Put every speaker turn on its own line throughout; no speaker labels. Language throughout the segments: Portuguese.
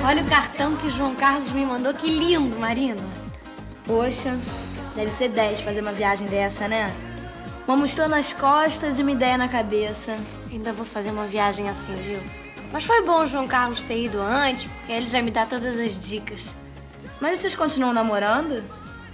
Olha o cartão que o João Carlos me mandou. Que lindo, Marina.
Poxa, deve ser 10 fazer uma viagem dessa, né? Uma mochila nas costas e uma ideia na cabeça.
Ainda vou fazer uma viagem assim, viu? Mas foi bom o João Carlos ter ido antes, porque ele já me dá todas as dicas.
Mas vocês continuam namorando?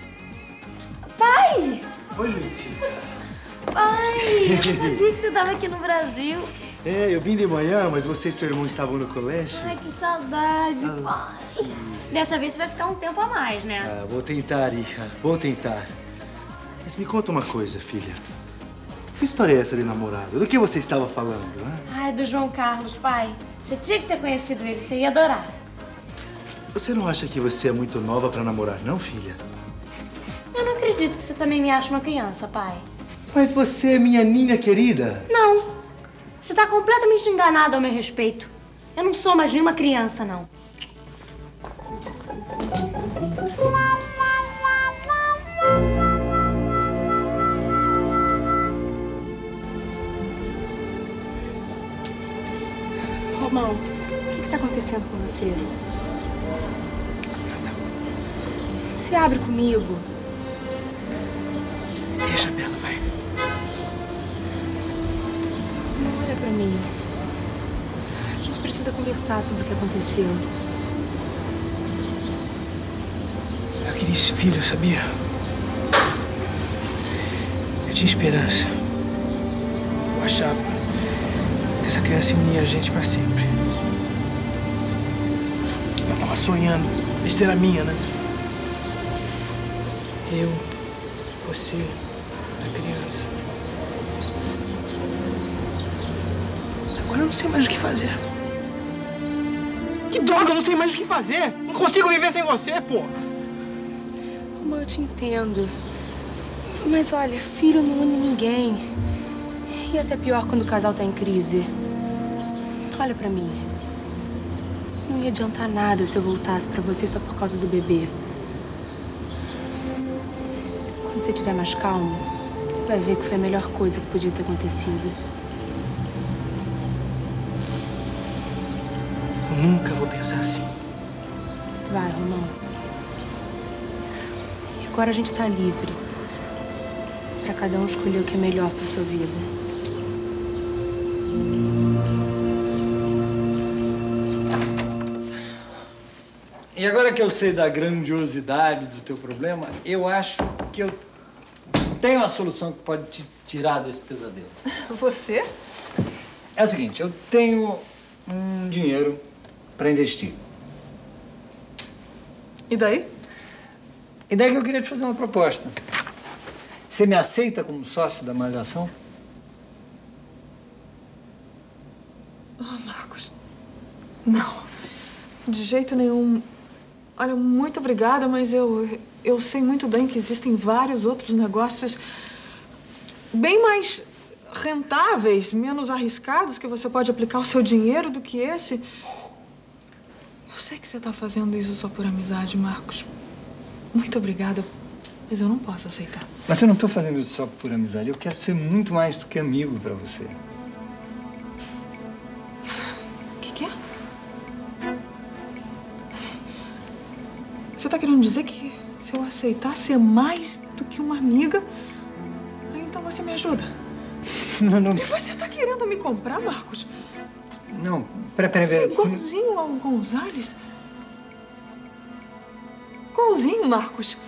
Pai!
Oi, Lucita.
Pai! Eu sabia que você estava aqui no Brasil.
É, eu vim de manhã, mas você e seu irmão estavam no colégio.
Ai, que saudade, pai. Dessa vez você vai ficar um tempo a mais, né?
Ah, vou tentar, Iha. Vou tentar. Mas me conta uma coisa, filha. Que história é essa de namorado? Do que você estava falando, hein?
Ai, do João Carlos, pai. Você tinha que ter conhecido ele, você ia adorar.
Você não acha que você é muito nova pra namorar, não, filha?
Eu não acredito que você também me acha uma criança, pai.
Mas você é minha ninha querida.
Não. Você tá completamente enganado ao meu respeito. Eu não sou mais nenhuma criança, não. Romão, o que tá acontecendo com você? Se abre comigo.
Deixa, Bela, vai.
Olha pra mim. A gente precisa conversar sobre o que aconteceu.
Eu queria esse filho, sabia? Eu tinha esperança. Eu achava que essa criança ia unir a gente pra sempre. Eu tava sonhando. Besteira minha, né? Eu, você, a criança. Agora eu não sei mais o que fazer. Que droga, eu não sei mais o que fazer! Não consigo viver sem você, pô!
Eu te entendo. Mas olha, filho não une ninguém. E até pior quando o casal tá em crise. Olha pra mim. Não ia adiantar nada se eu voltasse pra você só por causa do bebê. Quando você estiver mais calmo, você vai ver que foi a melhor coisa que podia ter acontecido.
Eu nunca vou pensar assim.
Vai, Romão. E agora a gente tá livre. Pra cada um escolher o que é melhor pra sua vida.
E agora que eu sei da grandiosidade do teu problema, eu acho que eu tenho a solução que pode te tirar desse pesadelo.
Você?
É o seguinte, eu tenho um dinheiro para investir.
E daí?
E daí que eu queria te fazer uma proposta. Você me aceita como sócio da Malhação?
Ah, Marcos. Não. De jeito nenhum. Olha, muito obrigada, mas eu sei muito bem que existem vários outros negócios bem mais rentáveis, menos arriscados, que você pode aplicar o seu dinheiro do que esse. Eu sei que você está fazendo isso só por amizade, Marcos. Muito obrigada, mas eu não posso aceitar.
Mas eu não estou fazendo isso só por amizade. Eu quero ser muito mais do que amigo para você.
O que é? Você está querendo dizer que se eu aceitar ser mais do que uma amiga, aí então você me ajuda?
Não.
E você está querendo me comprar, Marcos?
Não, peraí.
Você é igualzinho ao Gonzales? Igualzinho, Marcos.